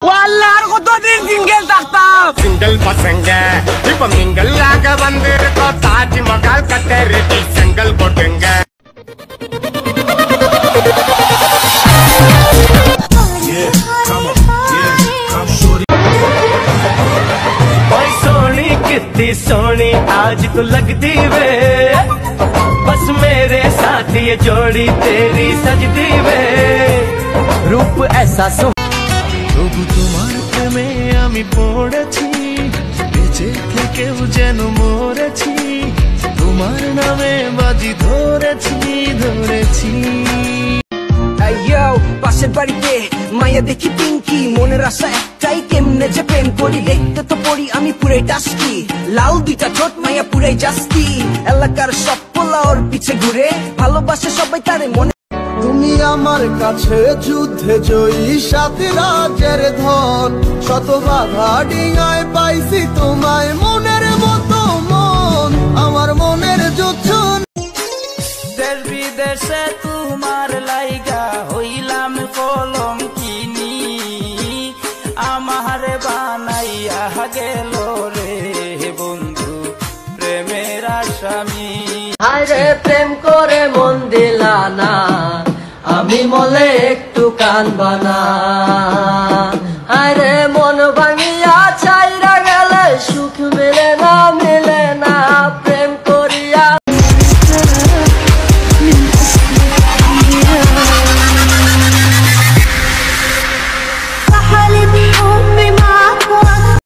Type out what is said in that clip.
আর কতদিন সিঙ্গেল থাকতাম सिंगल पसंग இப்ப மிங்கல் ஆக வந்திருக்கோம் தாஜ்மஹால் கட்ட ரெடி செங்கல் போட்டுங்க कितनी सोनी आज तो लगती वे बस मेरे साथ ये जोड़ी तेरी सजती वे रूप ऐसा सो তবু তোমার প্রেমে আমি পড়েছি বেঁচে থেকেও যেন মরেছি তোমার নামে বাজি ধরেছি পাশের বাড়িতে মায়া দেখি পিঙ্কি মনের আশা একটাই কেমনে যে প্রেম করি দেখতে তো পড়ি আমি পুরাই টাস্কি লাল দুইটা ঠোঁট মায়া পুরাই জাস্তি এলাকার সব পোলা ওর পিছে ঘুরে ভালোবাসে সবাই তারে মনে তুমি আমার কাছে যুদ্ধে জয়ী সাথে রাজের ধন শত বাধা ডিঙায় পাইছি তোমায় মনের মতো মন আমার মনের যুদ্ধ দেশ বিদেশে তোমার লাইগা হইলাম কলঙ্কিনী আমার বানাইয়া গেল রে বন্ধু প্রেমের আসামি আরে প্রেম করে মন দিলা না আমি মলে একটু কান বানা